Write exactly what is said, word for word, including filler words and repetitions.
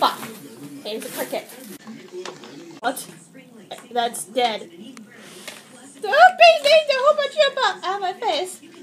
Chupa. Okay, it's a cricket. What? That's dead. Don't beat me, the Hoopa Chupa! Out of my face.